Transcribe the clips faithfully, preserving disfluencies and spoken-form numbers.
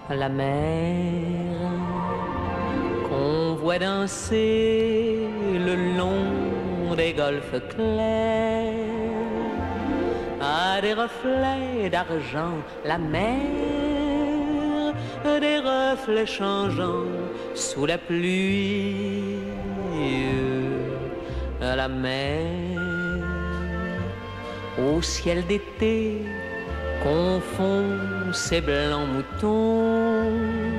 la mer qu'on voit danser le long des golfes clairs à des reflets d'argent, la mer, des reflets changeants sous la pluie, la mer au ciel d'été confond ses blancs moutons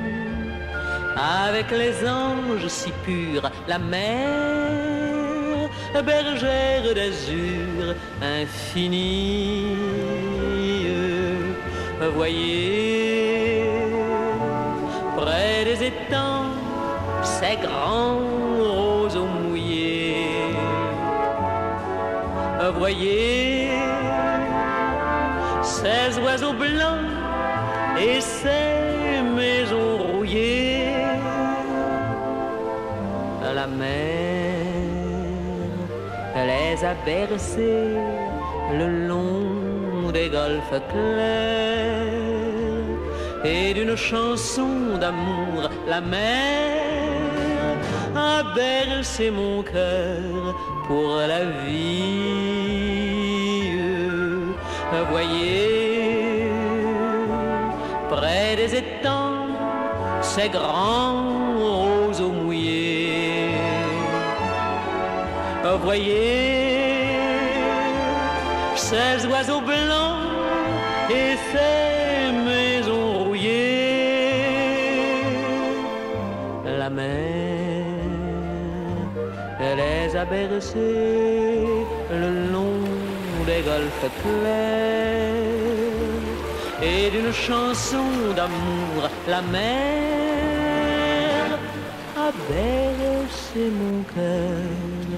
avec les anges si purs, la mer, bergère d'azur infinie. Voyez, près des étangs, ces grands roseaux mouillés. Voyez, ces oiseaux blancs et ces maisons rouillées. La mer les a bercés le long des golfes clairs, et d'une chanson d'amour la mer a bercé mon cœur pour la vie. Voyez, près des étangs, ces grands roseaux mouillés. Voyez, ces oiseaux blancs et ces maisons rouillées. La mer les a bercés le long des golfes clairs, et d'une chanson d'amour la mer a bercé mon cœur